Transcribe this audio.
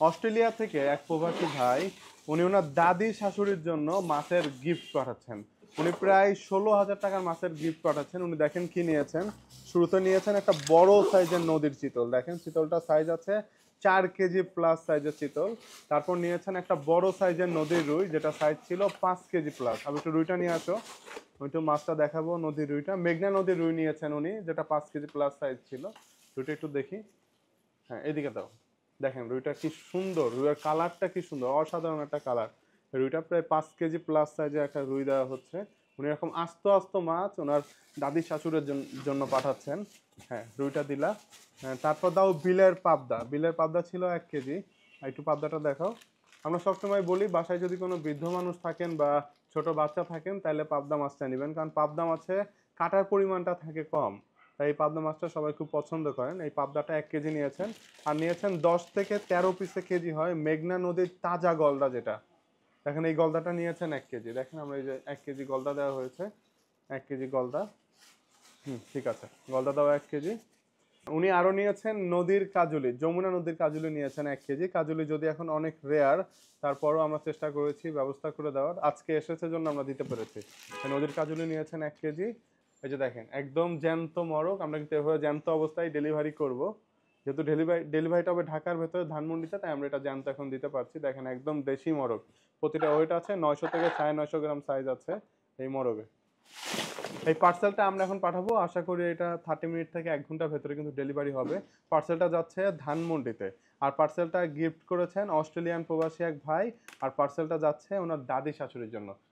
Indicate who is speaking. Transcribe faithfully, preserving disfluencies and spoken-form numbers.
Speaker 1: Australia থেকে এক প্রবাসী ভাই উনি ওনার দাদি শাশুড়ির জন্য মাছের গিফট পাঠাচ্ছেন। উনি প্রায় ষোলো হাজার টাকার মাছের গিফট পাঠাচ্ছেন। উনি দেখেন কি নিয়েছেন। শুরুতে নিয়েছেন একটা বড় সাইজের নদীর চিতল, দেখেন চিতলটার সাইজ আছে চার কেজি প্লাস সাইজের চিতল। তারপর নিয়েছেন একটা বড় সাইজের নদীর রুই, যেটা সাইজ ছিল পাঁচ কেজি প্লাস। আমি একটু রুইটা নিয়ে আসো, আমি একটু মাছটা দেখাবো। নদীর রুইটা মেঘনা নদীর রুই নিয়েছেন উনি, যেটা পাঁচ কেজি প্লাস সাইজ ছিল। রুইটা একটু দেখি, হ্যাঁ এদিকে দাও। দেখেন রুইটা কি সুন্দর, রুইয়ের কালারটা কি সুন্দর, অসাধারণ একটা কালার। রুইটা প্রায় পাঁচ কেজি প্লাস সাইজের একটা রুই দেওয়া হচ্ছে। উনি এরকম আস্ত আস্ত মাছ ওনার দাদি শাশুড়ের জন্য পাঠাচ্ছেন। হ্যাঁ রুইটা দিলা। হ্যাঁ, তারপর দাও বিলের পাবদা। বিলের পাবদা ছিল এক কেজি। একটু পাবদাটা দেখাও। আমরা সবসময় বলি বাসায় যদি কোনো বৃদ্ধ মানুষ থাকেন বা ছোট বাচ্চা থাকেন তাহলে পাবদা মাছটা নেবেন, কারণ পাবদা মাছে কাটার পরিমাণটা থাকে কম। তাই এই পাবদা মাছটা সবাই খুব পছন্দ করেন। এই পাবদাটা এক কেজি নিয়েছেন। আর নিয়েছেন দশ থেকে তেরো পিসে কেজি হয় মেঘনা নদীর তাজা গলদা, যেটা দেখেন এই গলদাটা নিয়েছেন এক কেজি। দেখেন আমরা এই যে এক কেজি গলদা দেওয়া হয়েছে, এক কেজি গলদা। হুম ঠিক আছে, গলদা দেওয়া এক কেজি। উনি আরো নিয়েছেন নদীর কাজুলি, যমুনা নদীর কাজুলি নিয়েছেন এক কেজি। কাজুলি যদি এখন অনেক রেয়ার, তারপরও আমরা চেষ্টা করেছি ব্যবস্থা করে দেওয়ার, আজকে এসেছে জন্য আমরা দিতে পেরেছি। নদীর কাজুলি নিয়েছেন এক কেজি। এই যে দেখেন একদম জ্যান্ত মরক, আমরা কিন্তু এভাবে জ্যান্ত অবস্থায় ডেলিভারি করব। যেহেতু ডেলিভারি ডেলিভারিটা হবে ঢাকার ভেতরে ধানমন্ডিতে, তাই আমরা এটা জ্যান্ত এখন দিতে পারছি। দেখেন একদম দেশি মরক, প্রতিটা ওয়েট আছে নয়শো থেকে সাড়ে নয়শো গ্রাম সাইজ আছে এই মরগে। এই পার্সেলটা আমরা এখন পাঠাবো, আশা করি এটা থার্টি মিনিট থেকে এক ঘন্টার ভেতরে কিন্তু ডেলিভারি হবে। পার্সেলটা যাচ্ছে ধানমন্ডিতে। আর পার্সেলটা গিফট করেছেন অস্ট্রেলিয়ান প্রবাসী এক ভাই। আর পার্সেলটা যাচ্ছে ওনার দাদি শাশুড়ির জন্য।